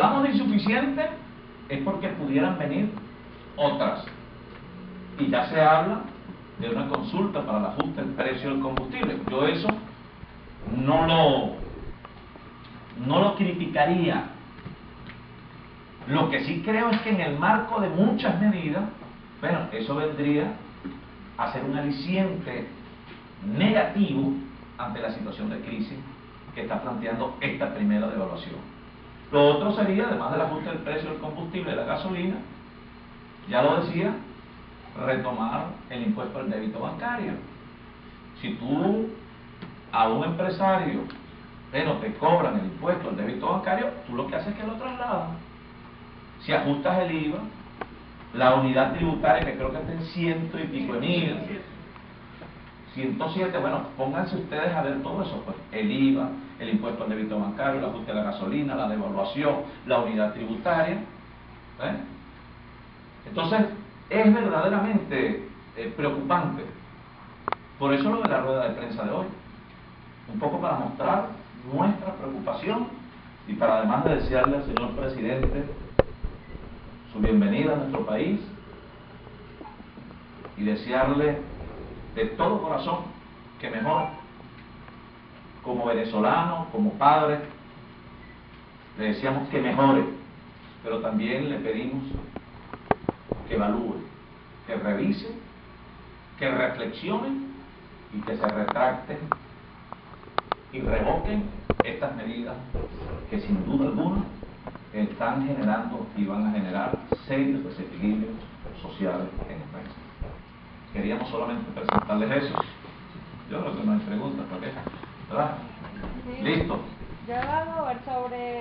hablamos de insuficiente es porque pudieran venir otras. Y ya se habla de una consulta para el ajuste del precio del combustible. Yo eso no lo criticaría. Lo que sí creo es que en el marco de muchas medidas, bueno, eso vendría a ser un aliciente negativo ante la situación de crisis que está planteando esta primera devaluación. Lo otro sería, además del ajuste del precio del combustible y de la gasolina, ya lo decía, retomar el impuesto al débito bancario. Si tú a un empresario, pero te cobran el impuesto al débito bancario, tú lo que haces es que lo trasladas. Si ajustas el IVA, la unidad tributaria, que creo que está en 100 y pico de mil, 107, bueno, pónganse ustedes a ver todo eso, pues, el IVA, el impuesto al débito bancario, el ajuste a la gasolina, la devaluación, la unidad tributaria, ¿eh? Entonces, es verdaderamente preocupante. Por eso lo de la rueda de prensa de hoy, un poco para mostrar nuestra preocupación y para, además de desearle al señor presidente su bienvenida a nuestro país y desearle de todo corazón que mejore como venezolano, como padre. Le deseamos que mejore, pero también le pedimos que evalúe, que revise, que reflexione y que se retracten y revoquen estas medidas que sin duda alguna están generando y van a generar serios desequilibrios sociales en el país. Queríamos solamente presentarles eso. Yo creo que no hay preguntas, ¿por qué? ¿Verdad? Sí. ¿Listo? Yo hago ver sobre